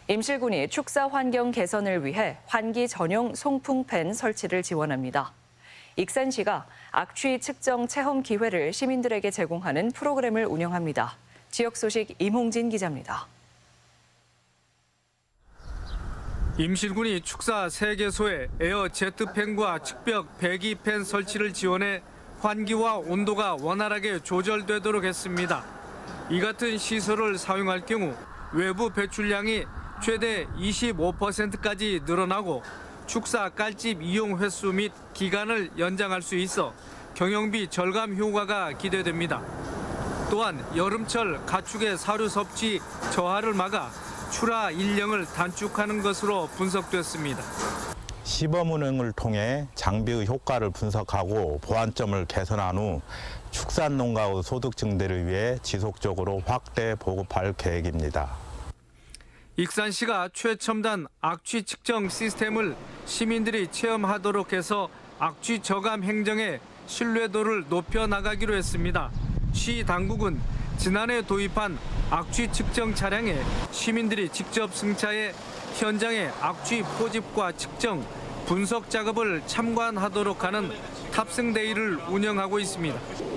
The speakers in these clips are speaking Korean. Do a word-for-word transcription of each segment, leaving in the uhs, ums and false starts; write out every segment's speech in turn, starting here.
임실군이 축사 환경 개선을 위해 환기 전용 송풍팬 설치를 지원합니다. 익산시가 악취 측정 체험 기회를 시민들에게 제공하는 프로그램을 운영합니다. 지역 소식 임홍진 기자입니다. 임실군이 축사 세 개소에 에어 제트팬과 측벽 배기팬 설치를 지원해 환기와 온도가 원활하게 조절되도록 했습니다. 이 같은 시설을 사용할 경우 외부 배출량이 최대 이십오 퍼센트까지 늘어나고 축사 깔집 이용 횟수 및 기간을 연장할 수 있어 경영비 절감 효과가 기대됩니다. 또한 여름철 가축의 사료 섭취 저하를 막아 출하 일령을 단축하는 것으로 분석됐습니다. 시범 운행을 통해 장비의 효과를 분석하고 보완점을 개선한 후 축산 농가의 소득 증대를 위해 지속적으로 확대 보급할 계획입니다. 익산시가 최첨단 악취 측정 시스템을 시민들이 체험하도록 해서 악취 저감 행정의 신뢰도를 높여 나가기로 했습니다. 시 당국은 지난해 도입한 악취 측정 차량에 시민들이 직접 승차해 현장의 악취 포집과 측정, 분석 작업을 참관하도록 하는 탑승데이를 운영하고 있습니다.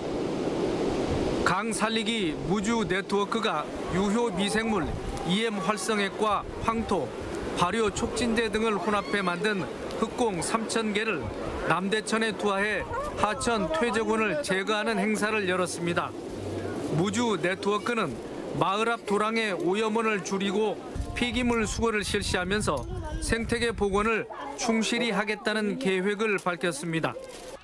강 살리기 무주 네트워크가 유효 미생물, 이엠 활성액과 황토, 발효 촉진제 등을 혼합해 만든 흑공 삼천 개를 남대천에 투하해 하천 퇴적원을 제거하는 행사를 열었습니다. 무주 네트워크는 마을 앞 도랑의 오염원을 줄이고 폐기물 수거를 실시하면서 생태계 복원을 충실히 하겠다는 계획을 밝혔습니다.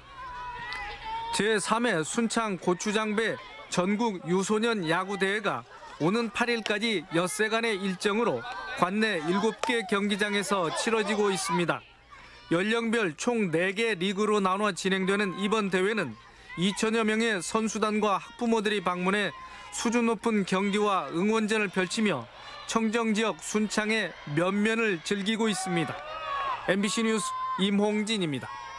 제삼 회 순창 고추장배 전국 유소년 야구대회가 오는 팔 일까지 엿새간의 일정으로 관내 일곱 개 경기장에서 치러지고 있습니다. 연령별 총 네 개 리그로 나눠 진행되는 이번 대회는 이천여 명의 선수단과 학부모들이 방문해 수준 높은 경기와 응원전을 펼치며 청정지역 순창의 면면을 즐기고 있습니다. 엠비씨 뉴스 임홍진입니다.